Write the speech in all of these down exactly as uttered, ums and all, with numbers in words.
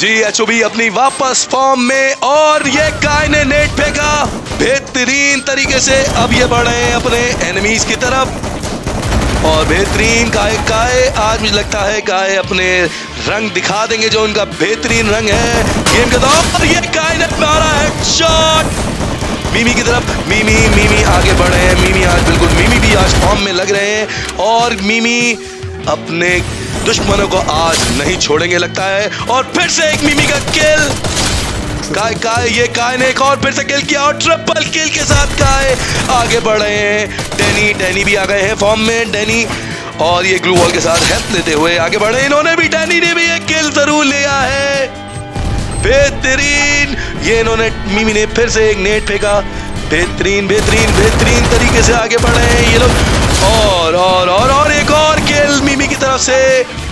जी एचओबी अपनी वापस फॉर्म में, और ये काय ने नेट फेंका बेहतरीन तरीके से। अब ये बढ़ रहे हैं अपने एनिमीज की तरफ और बेहतरीन काय काय आज मुझे लगता है काय अपने रंग दिखा देंगे जो उनका बेहतरीन रंग है गेम के दौरान। ये काय ने मारा हेडशॉट मीमी की तरफ। मीमी मीमी आगे बढ़ रहे हैं। मीमी आज बिल्कुल मीमी भी आज फॉर्म में लग रहे हैं और मीमी अपने दुश्मनों को आज नहीं छोड़ेंगे लगता है। और फिर से एक मीमी का किल। काय काय ये काय ने एक और फिर से किल किया और ट्रिपल किल के साथ काय आगे बढ़ रहे हैं। डैनी डैनी भी आ गए हैं फॉर्म में। डैनी और ये ग्लू वॉल के साथ हेल्प लेते हुए आगे बढ़े। इन्होंने भी डैनी ने भी एक किल जरूर लिया है। बेहतरीन ये इन्होंने मीमी ने फिर से एक नेट फेंका। बेहतरीन बेहतरीन बेहतरीन तरीके से आगे बढ़ रहे हैं ये लोग। और और और और एक और किल मीमी की तरफ से।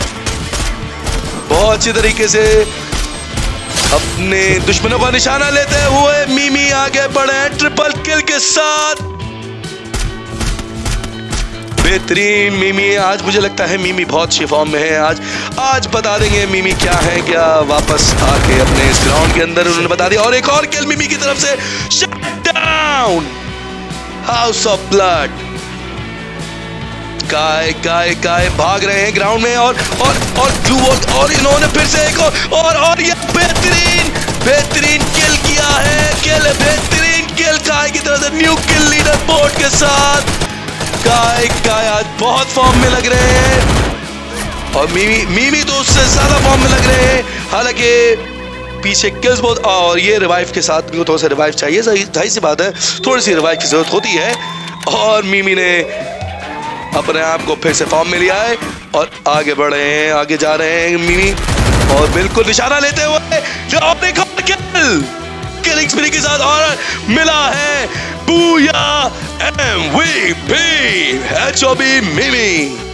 बहुत अच्छी तरीके से अपने दुश्मनों का निशाना लेते हुए मीमी आगे बढ़े हैं ट्रिपल किल के साथ। बेहतरीन मीमी आज मुझे लगता है मीमी बहुत अच्छी फॉर्म में है। आज आज बता देंगे मीमी क्या है क्या। वापस आके अपने इस ग्राउंड के अंदर उन्होंने बता दिया। और एक और किल मीमी की तरफ से। Shut down house of blood. काय काय काय भाग रहे हैं ग्राउंड में और और और ग्लू वॉल और इन्होंने फिर से एक और और, और ये बेहतरीन बेहतरीन किल किया है। किल बेहतरीन किल काय की तरफ से न्यू किल लीडर बोर्ड के साथ। काय काय आज बहुत फॉर्म में लग रहे हैं और मीमी मीमी तो उससे ज्यादा फॉर्म में लग रहे हैं। हालांकि पीछे किल्स बहुत और ये रिवाइव के साथ थोड़ा सा रिवाइव चाहिए। जाहिर सी बात है थोड़ी सी रिवाइव की जरूरत होती है। और मीमी ने अपने आप को फिर से फॉर्म में लिया है और आगे बढ़ रहे हैं। आगे जा रहे हैं मीमी और बिल्कुल निशाना लेते हुए किल किलिंग स्प्री के साथ और मिला है बूया एमवीपी एचओबी मीमी।